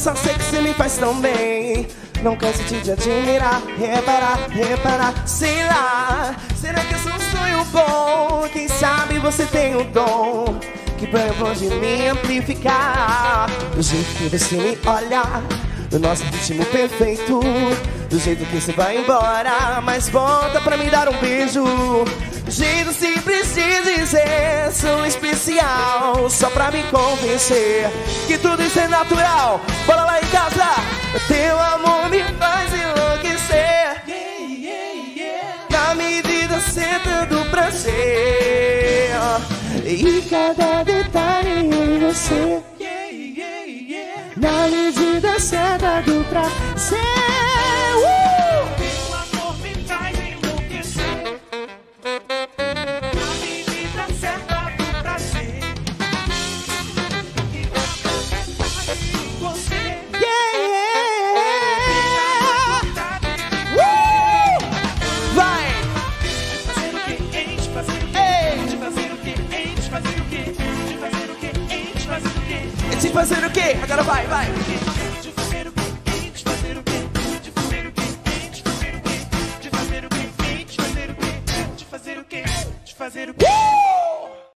Só sei que você me faz tão bem. Não canso de te admirar, reparar, sei lá. Será que eu sou um sonho bom? Quem sabe você tem um dom que pode me amplificar. Do jeito que você me olha, do nosso ritmo perfeito, do jeito que você vai embora, mas volta pra me dar um beijo. Jeito simples de dizer, sou especial, só pra me convencer que tudo isso é natural. Bora lá em casa, teu amor me faz enlouquecer. Na medida certa do prazer, e cada detalhe em você. Na medida certa do prazer. Teu amor me faz enlouquecer. Na medida certa do prazer. E cada detalhe em você. Vai! Fazer o que? Ente, fazer o que? De fazer o que? Ente, fazer o que? De fazer o que? Ente, fazer o que? De fazer o quê? Agora vai, vai! De fazer o que? Ente, fazer o que? De fazer o que? Ente, fazer o que? De fazer o que? Ente, fazer o que? De fazer o que? De fazer o que?